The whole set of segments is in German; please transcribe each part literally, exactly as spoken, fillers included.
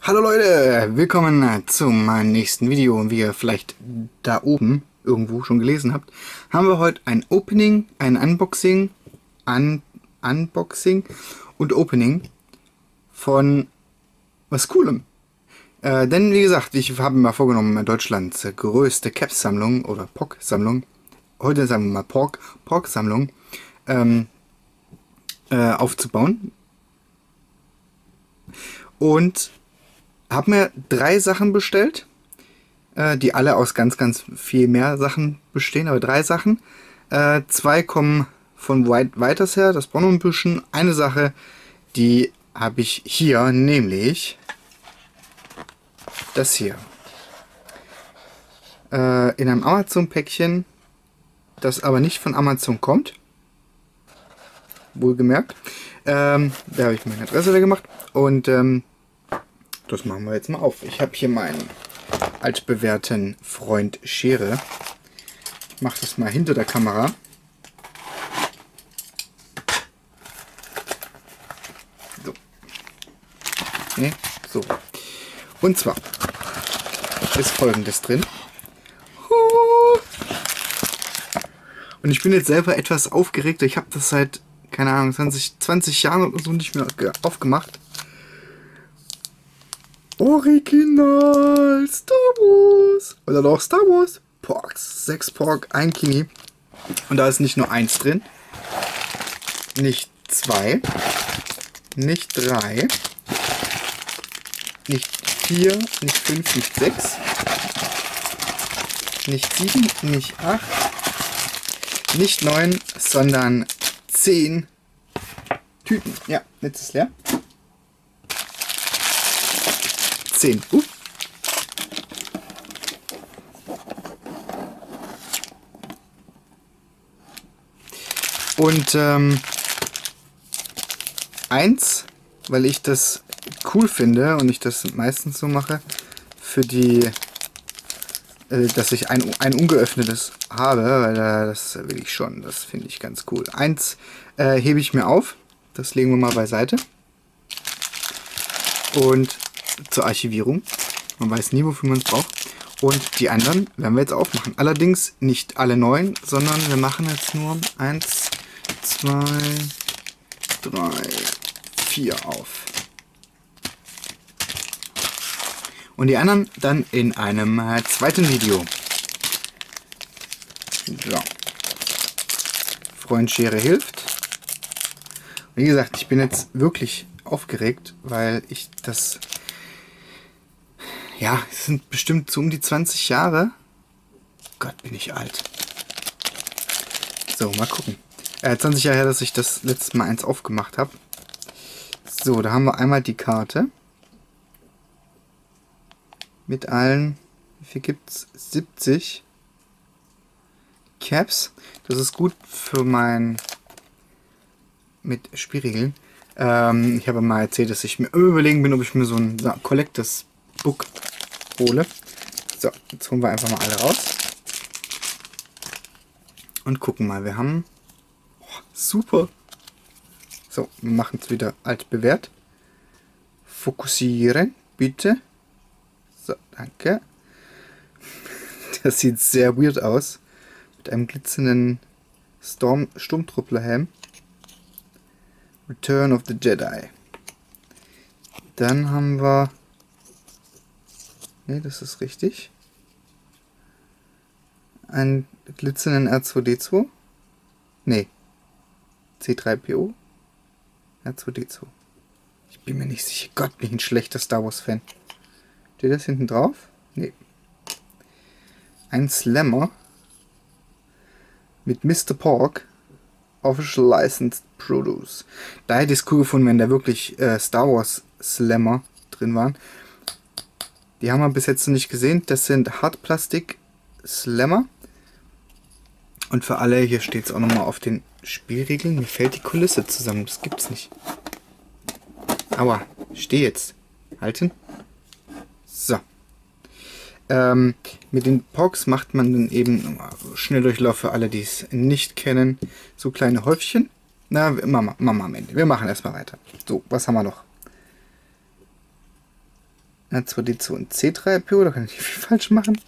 Hallo Leute, willkommen zu meinem nächsten Video. Und wie ihr vielleicht da oben irgendwo schon gelesen habt, haben wir heute ein Opening, ein Unboxing, Un Unboxing und Opening von was Coolem. Äh, denn wie gesagt, ich habe mir mal vorgenommen, Deutschlands größte Caps-Sammlung oder P O C-Sammlung, heute sagen wir mal P O C, P O C-Sammlung, ähm, äh, aufzubauen. Und habe mir drei Sachen bestellt, äh, die alle aus ganz, ganz viel mehr Sachen bestehen, aber drei Sachen. Äh, zwei kommen von weit weiters her, das braucht noch ein bisschen. Eine Sache, die habe ich hier, nämlich das hier. Äh, in einem Amazon-Päckchen, das aber nicht von Amazon kommt. Wohlgemerkt. Ähm, da habe ich meine Adresse weggemacht und ähm, das machen wir jetzt mal auf. Ich habe hier meinen altbewährten Freund Schere. Ich mache das mal hinter der Kamera. So. Nee, so. Und zwar ist Folgendes drin. Und ich bin jetzt selber etwas aufgeregt. Ich habe das seit, keine Ahnung, zwanzig, zwanzig Jahren oder so nicht mehr aufgemacht. Original Star Wars. Oder doch Star Wars. Porks. Sechs Pork, ein Kini. Und da ist nicht nur eins drin. Nicht zwei. Nicht drei. Nicht vier. Nicht fünf. Nicht sechs. Nicht sieben. Nicht acht. Nicht neun. Sondern zehn Tüten. Ja, jetzt ist leer. zehn. Uh. Und ähm, eins, weil ich das cool finde und ich das meistens so mache, für die, äh, dass ich ein, ein ungeöffnetes habe, weil äh, das will ich schon, das finde ich ganz cool. Eins äh, hebe ich mir auf, das legen wir mal beiseite. Und zur Archivierung. Man weiß nie, wofür man es braucht. Und die anderen werden wir jetzt aufmachen. Allerdings nicht alle neun, sondern wir machen jetzt nur eins, zwei, drei, vier auf. Und die anderen dann in einem äh, zweiten Video. So. Freund Schere hilft. Wie gesagt, ich bin jetzt wirklich aufgeregt, weil ich das... Ja, es sind bestimmt so um die zwanzig Jahre. Gott, bin ich alt. So, mal gucken. Äh, zwanzig Jahre her, dass ich das letzte Mal eins aufgemacht habe. So, da haben wir einmal die Karte. Mit allen, wie viel gibt's? siebzig Caps. Das ist gut für mein... mit Spielregeln. Ähm, ich habe mal erzählt, dass ich mir überlegen bin, ob ich mir so ein Collectors Book hole. So, jetzt holen wir einfach mal alle raus. Und gucken mal, wir haben... Oh, super! So, wir machen es wieder altbewährt. Fokussieren, bitte. So, danke. Das sieht sehr weird aus. Mit einem glitzernden Storm Sturmtrupplerhelm. Return of the Jedi. Dann haben wir... Ne, das ist richtig. Einen glitzernden R zwei D zwei. Ne. C drei P O. R zwei D zwei. Ich bin mir nicht sicher. Gott, bin ich ein schlechter Star Wars Fan. Steht das hinten drauf? Ne. Ein Slammer. Mit Mister Pork. Official Licensed Produce. Da hätte ich es cool gefunden, wenn da wirklich äh, Star Wars Slammer drin waren. Die haben wir bis jetzt noch nicht gesehen. Das sind Hartplastik Slammer. Und für alle, hier steht es auch nochmal auf den Spielregeln. Mir fällt die Kulisse zusammen. Das gibt's nicht. Aua, steh jetzt. Halten. So. Ähm, mit den P O Cs macht man dann eben Schnelldurchlauf für alle, die es nicht kennen. So kleine Häufchen. Na, Mama, Mama am Ende. Wir machen erstmal weiter. So, was haben wir noch? R zwei D zwei und C drei P O, da kann ich nicht viel falsch machen.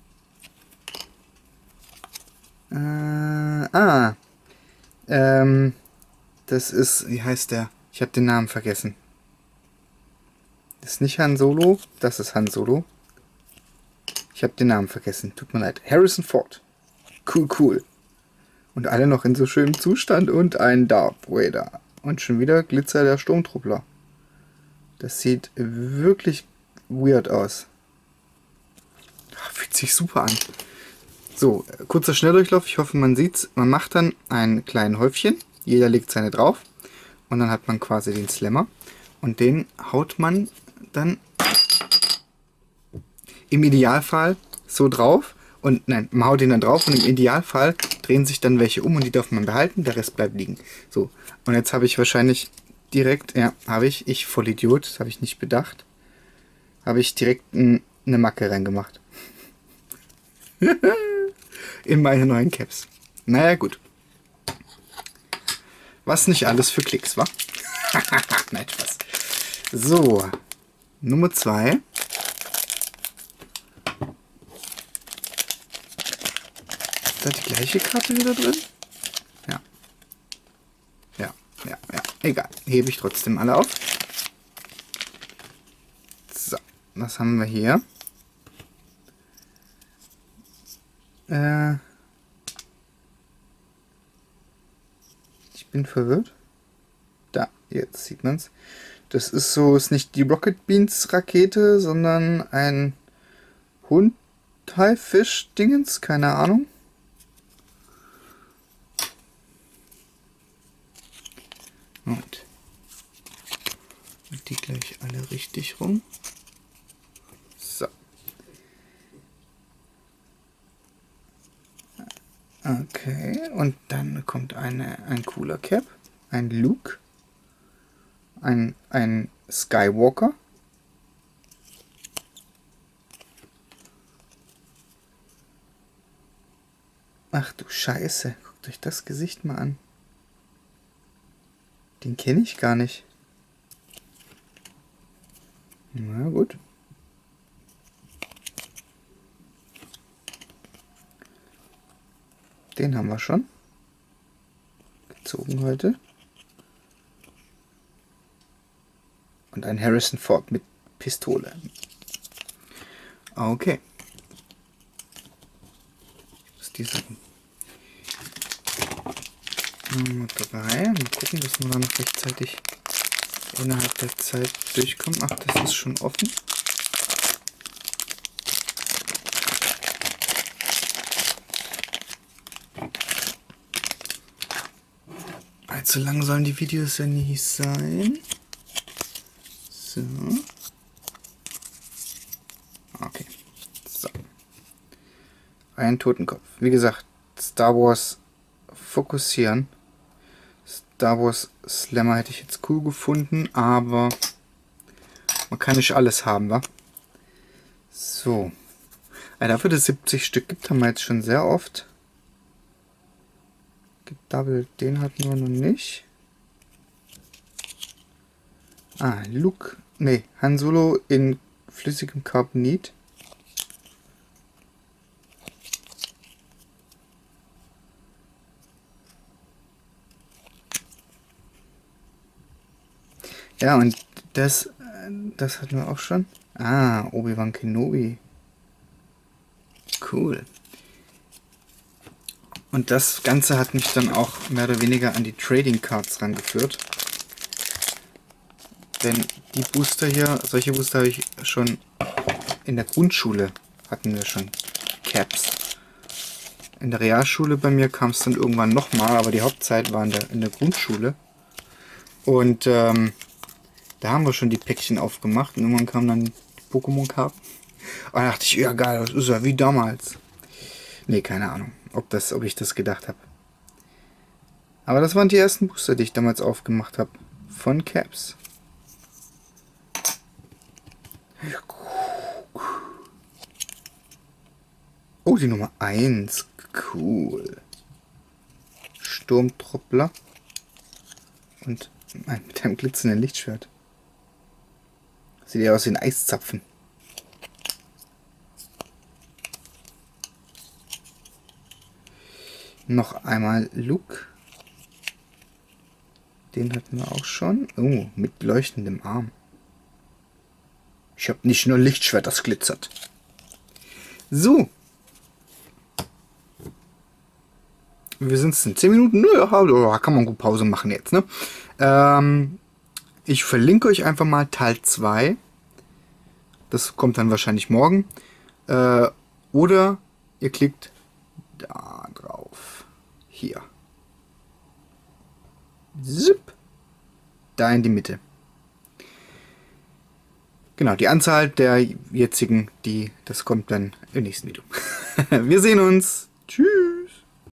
Äh, ah. Ähm, das ist, wie heißt der? Ich habe den Namen vergessen. Das ist nicht Han Solo, das ist Han Solo. Ich habe den Namen vergessen, tut mir leid. Harrison Ford. Cool, cool. Und alle noch in so schönem Zustand und ein Darth Vader. Und schon wieder Glitzer der Sturmtruppler. Das sieht wirklich weird aus. Fühlt sich super an. So, kurzer Schnelldurchlauf. Ich hoffe, man sieht's. Man macht dann ein kleines Häufchen. Jeder legt seine drauf. Und dann hat man quasi den Slammer. Und den haut man dann im Idealfall so drauf. Und nein, man haut den dann drauf und im Idealfall drehen sich dann welche um und die darf man behalten, der Rest bleibt liegen. So, und jetzt habe ich wahrscheinlich direkt, ja, habe ich, ich Vollidiot, das habe ich nicht bedacht, habe ich direkt n, eine Macke reingemacht. In meine neuen Caps. Naja, gut. Was nicht alles für Klicks, wa? Nein, Spaß. So, Nummer zwei. Ist da die gleiche Karte wieder drin? Ja. Ja, ja, ja. Egal. Hebe ich trotzdem alle auf. So, was haben wir hier? Äh. Ich bin verwirrt. Da, jetzt sieht man's. Das ist so, ist nicht die Rocket Beans Rakete, sondern ein Hund, Haifisch Dingens, keine Ahnung. Und die gleich alle richtig rum. So. Okay, und dann kommt eine, ein cooler Cap, ein Luke, ein, ein Skywalker, ach du Scheiße, guckt euch das Gesicht mal an. Den kenne ich gar nicht. Na gut. Den haben wir schon. Gezogen heute. Und ein Harrison Ford mit Pistole. Okay. Ich muss diese Nummer drei. Mal gucken, dass wir da noch rechtzeitig innerhalb der Zeit durchkommen. Ach, das ist schon offen. Allzu lang sollen die Videos ja nicht sein. So. Okay. So. Ein Totenkopf. Wie gesagt, Star Wars fokussieren. Star Wars Slammer hätte ich jetzt cool gefunden, aber man kann nicht alles haben, wa? So. Also dafür, dass es siebzig Stück gibt, haben wir jetzt schon sehr oft. Gedouble, den hatten wir noch nicht. Ah, Luke. Ne, Han Solo in flüssigem Carbonit. Ja, und das, das hatten wir auch schon. Ah, Obi-Wan Kenobi. Cool. Und das Ganze hat mich dann auch mehr oder weniger an die Trading Cards rangeführt. Denn die Booster hier, solche Booster habe ich schon in der Grundschule, hatten wir schon Caps. In der Realschule bei mir kam es dann irgendwann nochmal, aber die Hauptzeit war in der, in der Grundschule. Und ähm, da haben wir schon die Päckchen aufgemacht und irgendwann kamen dann die Pokémon-Karten. Und da dachte ich, ja geil, das ist ja wie damals. Nee, keine Ahnung, ob, das, ob ich das gedacht habe. Aber das waren die ersten Booster, die ich damals aufgemacht habe. Von Caps. Oh, die Nummer eins. Cool. Sturmtruppler. Und mit einem glitzernden Lichtschwert. Sieht ja aus wie ein Eiszapfen. Noch einmal Luke. Den hatten wir auch schon. Oh, mit leuchtendem Arm. Ich habe nicht nur Lichtschwert, das glitzert. So. Wir sind es in zehn Minuten. Naja, kann man gut Pause machen jetzt. Ne? Ähm, ich verlinke euch einfach mal Teil zwei. Das kommt dann wahrscheinlich morgen. Äh, oder ihr klickt da drauf. Hier. Zip. Da in die Mitte. Genau, die Anzahl der jetzigen, die, das kommt dann im nächsten Video. Wir sehen uns. Tschüss.